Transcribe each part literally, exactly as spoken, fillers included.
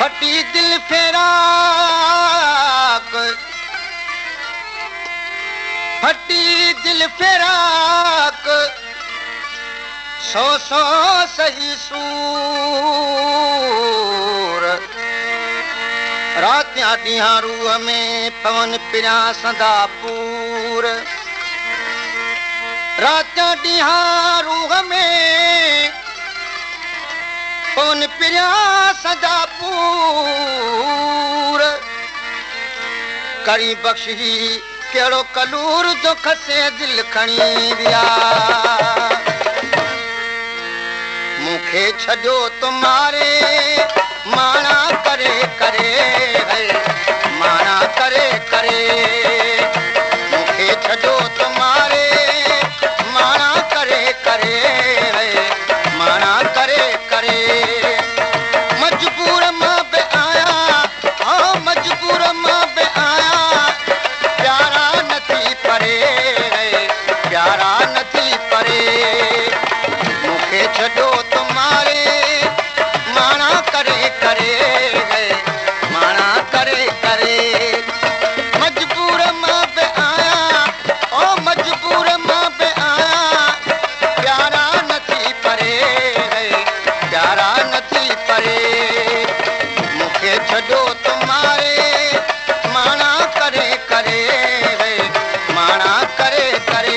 फटी दिल फेराक फटी दिल फेराक सौ सौ सही सूर रातियां ॾींहां रूह में पवन पिया सदा पूर रातियां ॾींहां रूह में पवन पिया सदा पूर करी बख्शी कहिड़ो कलूर जो खसे दिल खणी विया मूंखे छॾियो तुम्हारे माणा करे करे माणा करे करे मूंखे छॾियो तुम्हारे माणा करे करे माणा करे करे मजबूर मां बि आया हाँ मजबूर मां बि आया प्यारा नथी परे प्यारा नथी परे मूंखे छॾियो तुम्हारे माणा करे करे माणा करे करे मजबूर मां बि आया ओ मजबूर मां बि आया प्यारा नथी परे प्यारा नथी परे मूंखे छॾियो तुम्हारे माणा करे करे माणा करे करे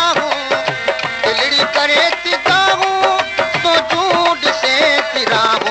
करे थी ताहूं तो झूठ से फिरा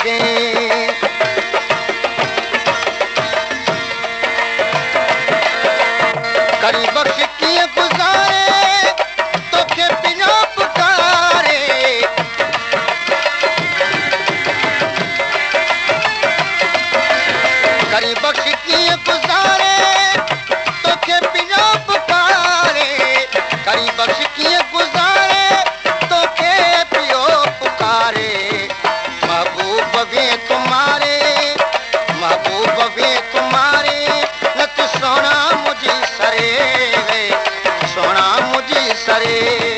सके। करी बख्श कीअं गुज़ारे तोखे बिना पुकारे। करी बख्श कीअं गुज़ारे तोखे बिना पुकारे। करी बख्श कीअं गुज़ारे तोखे पियो पुकारे। महबूब वे तुम्हारे, महबूब वे तुम्हारे, न तू सोना मुझी सरे, सोना मुझी सरे।